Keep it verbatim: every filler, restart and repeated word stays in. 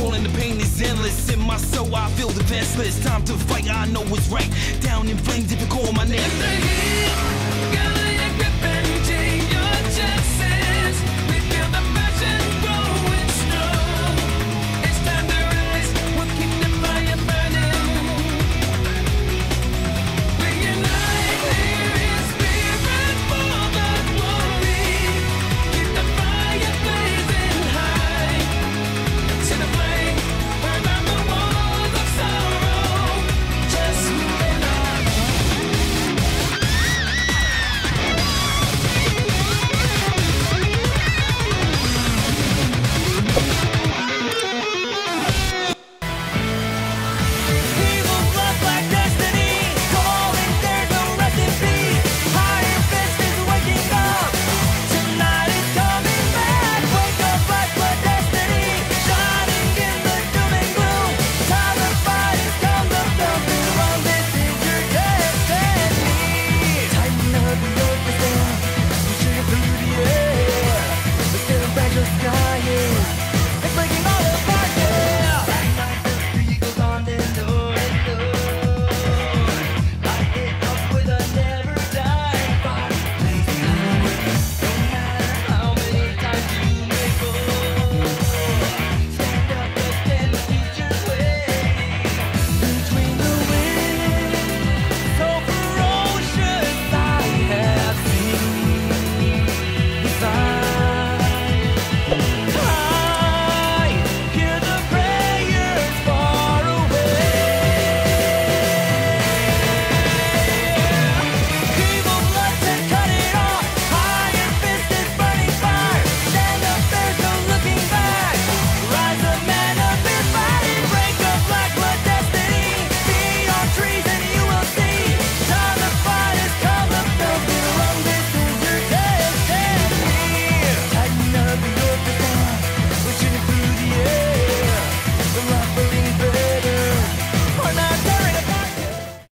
falling, the pain is endless. In my soul, I feel defenseless. Time to fight, I know it's right. Down in flames if you call my name. If the heat